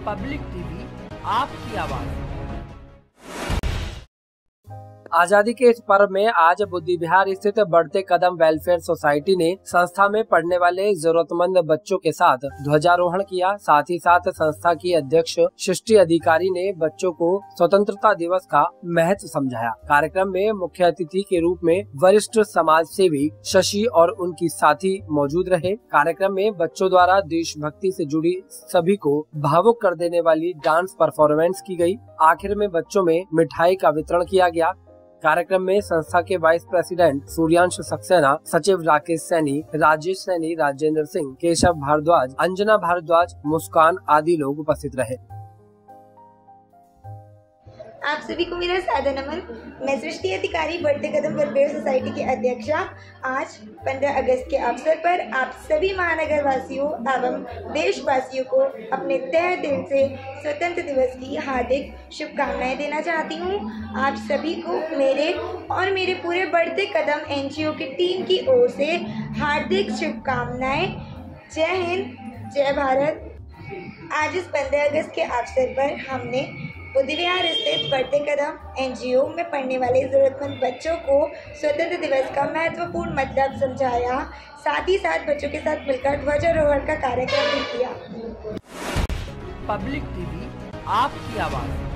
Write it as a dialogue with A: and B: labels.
A: Public TV, आपकी आवाज।
B: आजादी के इस पर्व में आज बुद्धि विहार स्थित बढ़ते कदम वेलफेयर सोसाइटी ने संस्था में पढ़ने वाले जरूरतमंद बच्चों के साथ ध्वजारोहण किया। साथ ही साथ संस्था की अध्यक्ष सृष्टि अधिकारी ने बच्चों को स्वतंत्रता दिवस का महत्व समझाया। कार्यक्रम में मुख्य अतिथि के रूप में वरिष्ठ समाज सेवी शशि और उनकी साथी मौजूद रहे। कार्यक्रम में बच्चों द्वारा देशभक्ति से जुड़ी सभी को भावुक कर देने वाली डांस परफॉर्मेंस की गई। आखिर में बच्चों में मिठाई का वितरण किया गया। कार्यक्रम में संस्था के वाइस प्रेसिडेंट सूर्यांश सक्सेना, सचिव राकेश सैनी, राजेश सैनी, राजेंद्र सिंह, केशव भारद्वाज, अंजना भारद्वाज, मुस्कान आदि लोग उपस्थित रहे।
C: आप सभी को मेरा सादर नमन। मैं सृष्टि अधिकारी, बढ़ते कदम वेलफेयर सोसाइटी की अध्यक्षा। आज 15 अगस्त के अवसर पर आप सभी महानगर वासियों एवं देशवासियों को अपने तहे दिल से स्वतंत्र दिवस की हार्दिक शुभकामनाएं देना चाहती हूं। आप सभी को मेरे और मेरे पूरे बढ़ते कदम एनजीओ की टीम की ओर से हार्दिक शुभकामनाएं। जय हिंद, जय भारत। आज इस 15 अगस्त के अवसर पर हमने बुद्धि विहार स्थित बढ़ते कदम एनजीओ में पढ़ने वाले जरूरतमंद बच्चों को स्वतंत्र दिवस का महत्वपूर्ण मतलब समझाया। साथ ही साथ बच्चों के साथ मिलकर ध्वजारोहण का कार्यक्रम भी किया।
A: पब्लिक टीवी, आपकी आवाज।